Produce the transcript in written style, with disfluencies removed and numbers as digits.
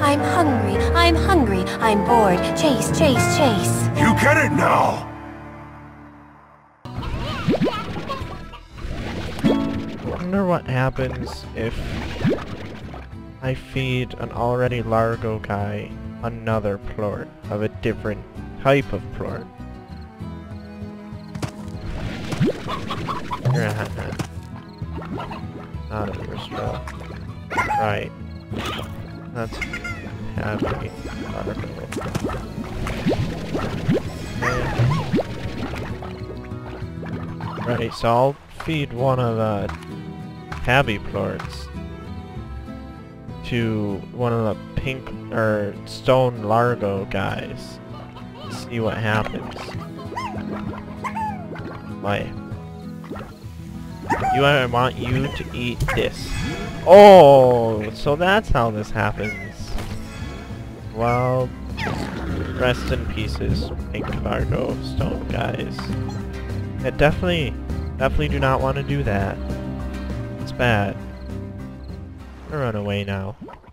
I'm hungry, I'm hungry, I'm bored. Chase, chase, chase. You get it now! I wonder what happens if I feed an already Largo guy another plort of a different type of plort. Not a restore. Right. That's heavy Largo. Right, so I'll feed one of the tabby plorts to one of the pink or stone Largo guys. See what happens. Why? I want you to eat this. Oh, so that's how this happens. Well, rest in pieces, pink Largo stone guys. Yeah, definitely do not want to do that. It's bad. I'm gonna run away now.